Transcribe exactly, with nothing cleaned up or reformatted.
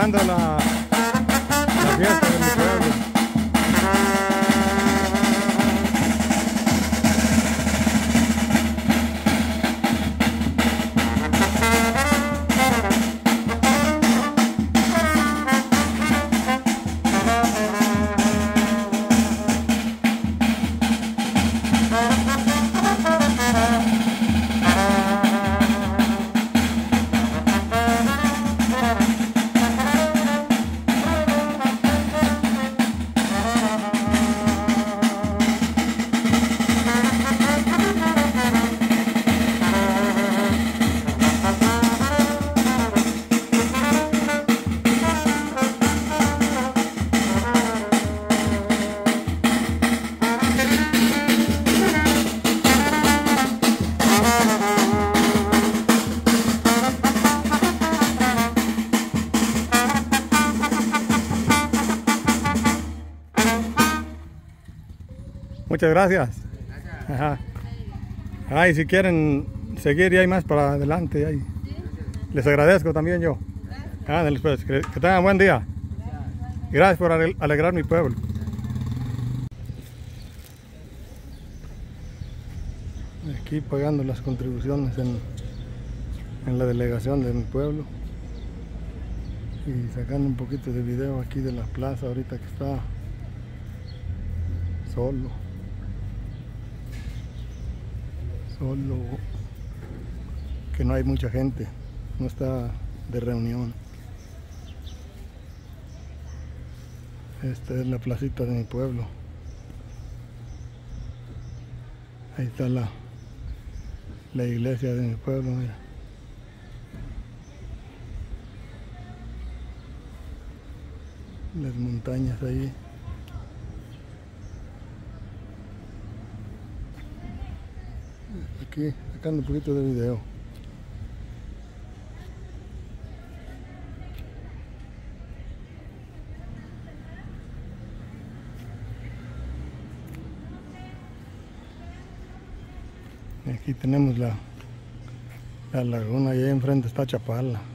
animando la, la fiesta de mi pueblo. Muchas gracias. Ajá. Ay, si quieren seguir, y hay más para adelante. Ahí. Les agradezco también yo. Ah, pues, que, que tengan buen día. Gracias por alegrar mi pueblo. Aquí pagando las contribuciones en, en la delegación de mi pueblo. Y sacando un poquito de video aquí de la plaza ahorita que está solo. Solo que no hay mucha gente, no está de reunión. Esta es la placita de mi pueblo. Ahí está la, la iglesia de mi pueblo. Mira. Las montañas ahí. Aquí sacando un poquito de video. Aquí tenemos la, la laguna y ahí enfrente está Chapala.